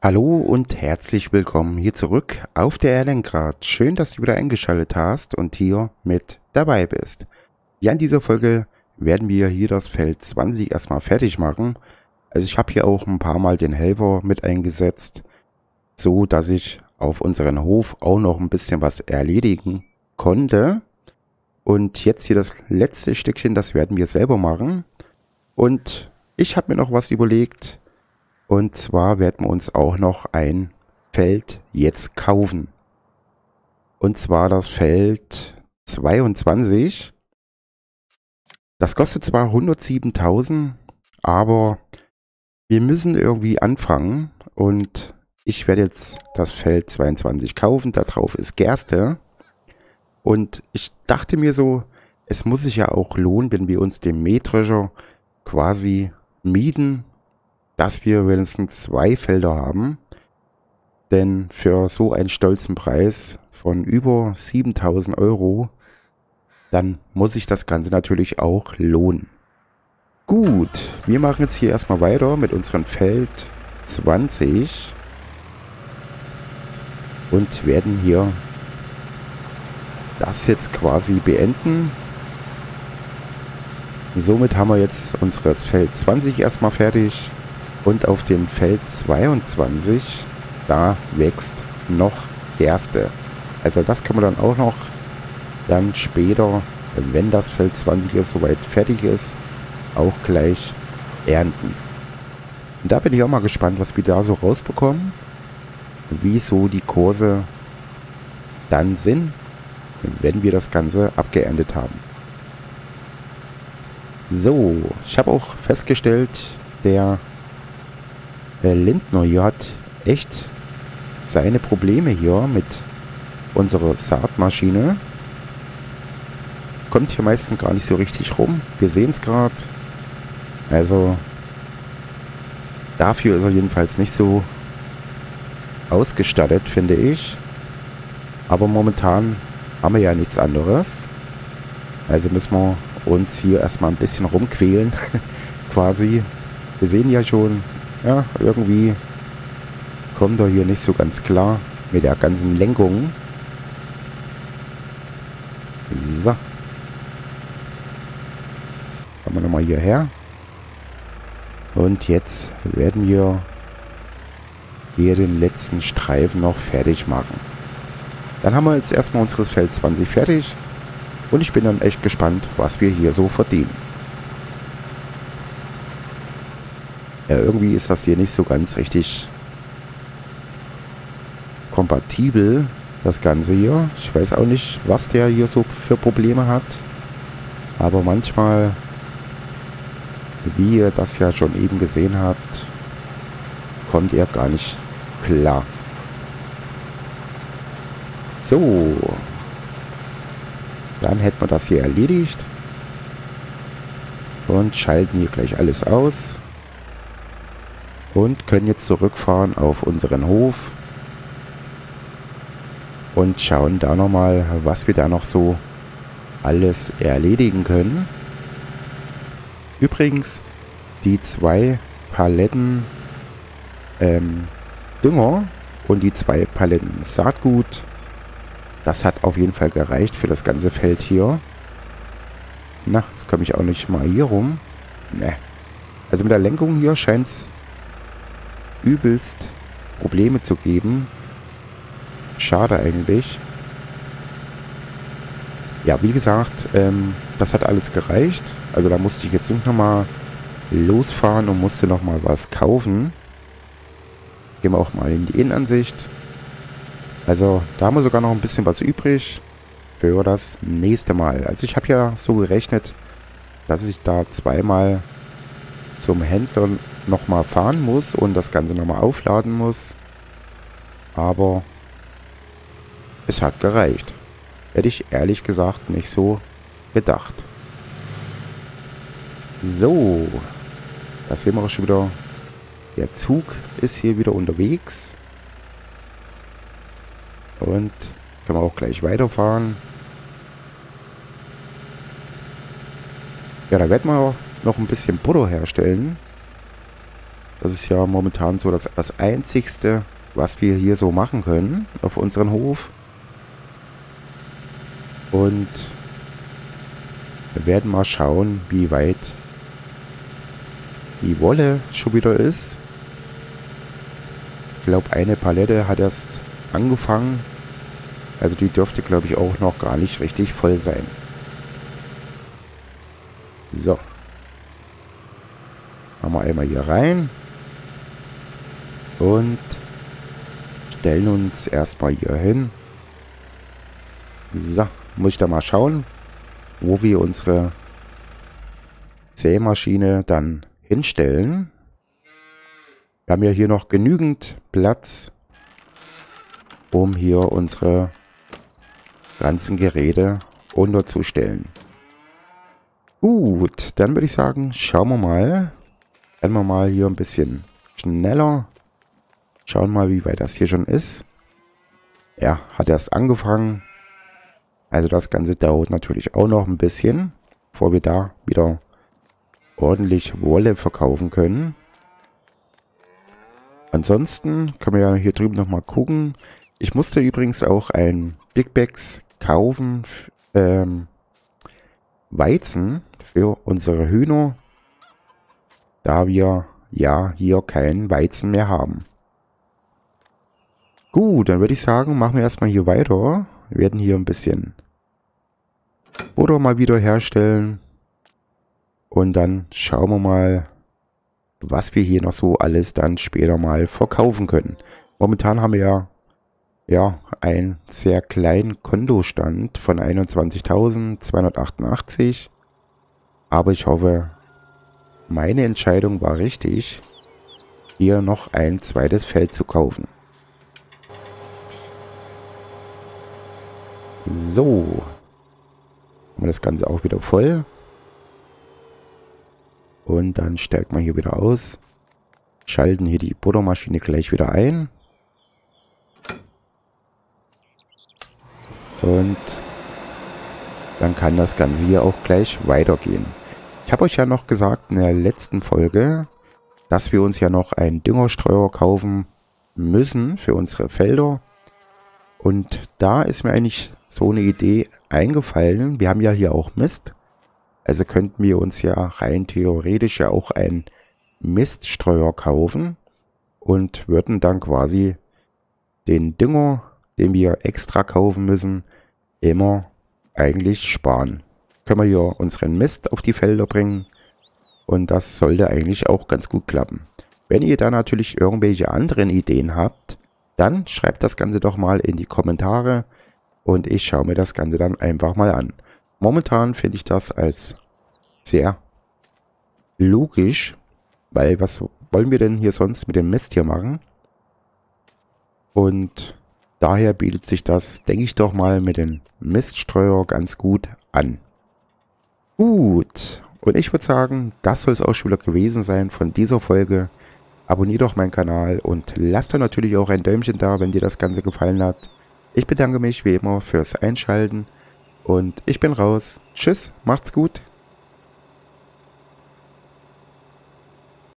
Hallo und herzlich willkommen hier zurück auf der Erlengrad. Schön, dass du wieder eingeschaltet hast und hier mit dabei bist. Ja, in dieser Folge werden wir hier das Feld 20 erstmal fertig machen. Also ich habe hier auch ein paar Mal den Helfer mit eingesetzt, so dass ich auf unseren Hof auch noch ein bisschen was erledigen konnte. Und jetzt hier das letzte Stückchen, das werden wir selber machen. Und ich habe mir noch was überlegt. Und zwar werden wir uns auch noch ein Feld jetzt kaufen. Und zwar das Feld 22. Das kostet zwar 107.000, aber wir müssen irgendwie anfangen. Und ich werde jetzt das Feld 22 kaufen. Da drauf ist Gerste. Und ich dachte mir so, es muss sich ja auch lohnen, wenn wir uns den Mähdrescher quasi mieten, dass wir wenigstens 2 Felder haben. Denn für so einen stolzen Preis von über 7.000 Euro, dann muss sich das Ganze natürlich auch lohnen. Gut, wir machen jetzt hier erstmal weiter mit unserem Feld 20 und werden hier das jetzt quasi beenden. Somit haben wir jetzt unseres Feld 20 erstmal fertig und auf dem Feld 22, da wächst noch Gerste. Also das können wir dann auch noch dann später, wenn das Feld 20 ist, soweit fertig ist, auch gleich ernten. Und da bin ich auch mal gespannt, was wir da so rausbekommen. Wie so die Kurse dann sind, wenn wir das Ganze abgeerntet haben. So, ich habe auch festgestellt, der Lindner hier hat echt seine Probleme hier mit unserer Saatmaschine. Kommt hier meistens gar nicht so richtig rum. Wir sehen es gerade. Also dafür ist er jedenfalls nicht so ausgestattet, finde ich. Aber momentan haben wir ja nichts anderes. Also müssen wir uns hier erstmal ein bisschen rumquälen. Quasi. Wir sehen ja schon, ja, irgendwie kommt er hier nicht so ganz klar mit der ganzen Lenkung. So. Kommen wir nochmal hierher. Und jetzt werden wir hier den letzten Streifen noch fertig machen. Dann haben wir jetzt erstmal unseres Feld 20 fertig. Und ich bin dann echt gespannt, was wir hier so verdienen. Ja, irgendwie ist das hier nicht so ganz richtig kompatibel, das Ganze hier. Ich weiß auch nicht, was der hier so für Probleme hat. Aber manchmal, wie ihr das ja schon eben gesehen habt, kommt er gar nicht klar. So. Dann hätten wir das hier erledigt. Und schalten hier gleich alles aus. Und können jetzt zurückfahren auf unseren Hof. Und schauen da nochmal, was wir da noch so alles erledigen können. Übrigens, die 2 Paletten Dünger und die 2 Paletten Saatgut, das hat auf jeden Fall gereicht für das ganze Feld hier. Na, jetzt komme ich auch nicht mal hier rum. Ne. Also mit der Lenkung hier scheint es übelst Probleme zu geben. Schade eigentlich. Ja, wie gesagt, das hat alles gereicht. Also da musste ich jetzt nicht nochmal losfahren und musste nochmal was kaufen. Gehen wir auch mal in die Innenansicht. Also da haben wir sogar noch ein bisschen was übrig für das nächste Mal. Also ich habe ja so gerechnet, dass ich da zweimal zum Händler nochmal fahren muss und das Ganze nochmal aufladen muss. Aber es hat gereicht. Hätte ich ehrlich gesagt nicht so gedacht. So. Da sehen wir auch schon wieder. Der Zug ist hier wieder unterwegs. Und können wir auch gleich weiterfahren. Ja, da werden wir noch ein bisschen Butter herstellen. Das ist ja momentan so das Einzigste, was wir hier so machen können auf unserem Hof. Und wir werden mal schauen, wie weit die Wolle schon wieder ist. Ich glaube, eine Palette hat erst angefangen. Also die dürfte, glaube ich, auch noch gar nicht richtig voll sein. So. Machen wir einmal hier rein. Und stellen uns erstmal hier hin. So, muss ich da mal schauen, wo wir unsere Sämaschine dann hinstellen. Wir haben ja hier noch genügend Platz, um hier unsere ganzen Geräte unterzustellen. Gut, dann würde ich sagen, schauen wir mal. Werden wir mal hier ein bisschen schneller. Schauen mal, wie weit das hier schon ist. Ja, hat erst angefangen. Also das Ganze dauert natürlich auch noch ein bisschen, bevor wir da wieder ordentlich Wolle verkaufen können. Ansonsten können wir ja hier drüben nochmal gucken. Ich musste übrigens auch ein Big Bags kaufen, Weizen für unsere Hühner, da wir ja hier keinen Weizen mehr haben. Gut, dann würde ich sagen, machen wir erstmal hier weiter. Wir werden hier ein bisschen Butter mal wieder herstellen. Und dann schauen wir mal, was wir hier noch so alles dann später mal verkaufen können. Momentan haben wir ja einen sehr kleinen Kontostand von 21.288. Aber ich hoffe, meine Entscheidung war richtig, hier noch ein zweites Feld zu kaufen. So, haben wir das Ganze auch wieder voll. Und dann stärkt man hier wieder aus. Schalten hier die Buttermaschine gleich wieder ein. Und dann kann das Ganze hier auch gleich weitergehen. Ich habe euch ja noch gesagt in der letzten Folge, dass wir uns ja noch einen Düngerstreuer kaufen müssen für unsere Felder. Und da ist mir eigentlich so eine Idee eingefallen. Wir haben ja hier auch Mist. Also könnten wir uns ja rein theoretisch ja auch einen Miststreuer kaufen und würden dann quasi den Dünger, den wir extra kaufen müssen, immer eigentlich sparen. Können wir hier unseren Mist auf die Felder bringen und das sollte eigentlich auch ganz gut klappen. Wenn ihr da natürlich irgendwelche anderen Ideen habt, dann schreibt das Ganze doch mal in die Kommentare und ich schaue mir das Ganze dann einfach mal an. Momentan finde ich das als sehr logisch, weil was wollen wir denn hier sonst mit dem Mist hier machen? Und daher bietet sich das, denke ich doch mal, mit dem Miststreuer ganz gut an. Gut, und ich würde sagen, das soll es auch schon wieder gewesen sein von dieser Folge. Abonniert doch meinen Kanal und lasst doch natürlich auch ein Däumchen da, wenn dir das Ganze gefallen hat. Ich bedanke mich wie immer fürs Einschalten und ich bin raus. Tschüss, macht's gut.